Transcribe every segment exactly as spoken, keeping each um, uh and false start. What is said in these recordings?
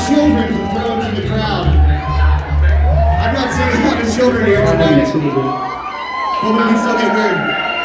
children thrown in the crowd. I'm not seeing a lot of children here tonight, but we can still get heard.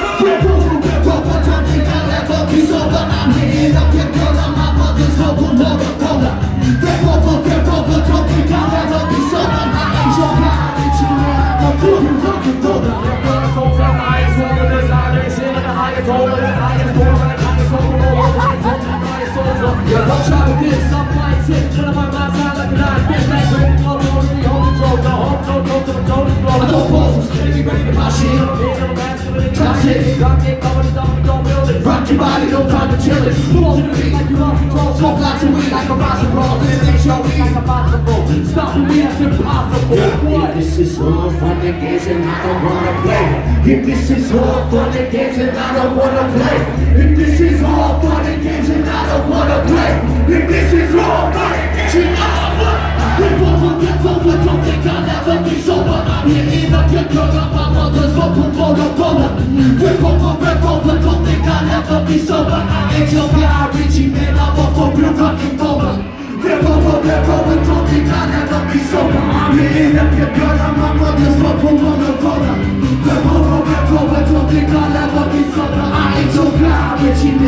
Don't try to get some fights in front of my mind's eye like a knife. Big bang, big blow, hold me, hold control. No hope, no go to the total blow. I don't pose, let me ready to my shit. Toss it, rock it, cover the dump, don't build it. Rock your body, no time to chill it. Move on to the beat like you lost control. Smoke lots of weed like a roster ball. This ain't your weed like a possible. Stop the weed, that's impossible. What? If this is all fun and games and I don't wanna play. If this is all fun and games and I don't wanna play. If this is all fun and games and I don't wanna play. If this is all fun and games and I don't wanna play. Get over, get over, don't think I'll never be sober. I'm hitting up your girl, up my mother's vocal Motorola. Rip over, rip over, don't think I'll never be sober. I ain't your guy, Richie, man, I'm up for real fucking roller. Rip over, rip over, don't think I'll never be sober. I'm hitting up your girl, up my mother's vocal Motorola. Rip over, rip over, don't think I'll never be sober. I ain't your guy, Richie,